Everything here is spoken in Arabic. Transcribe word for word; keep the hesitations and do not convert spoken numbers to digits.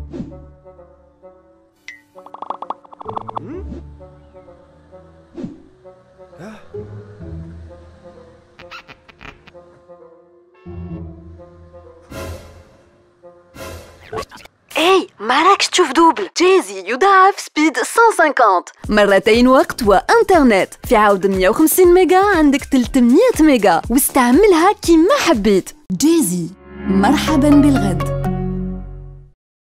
اي ما راكش تشوف دوبل. جيزي يضاعف سبيد مية وخمسين مرتين وقت وانترنت في عوض مية وخمسين ميجا عندك ثلاثمية ميجا واستعملها كيما حبيت. جيزي مرحبا بالغد.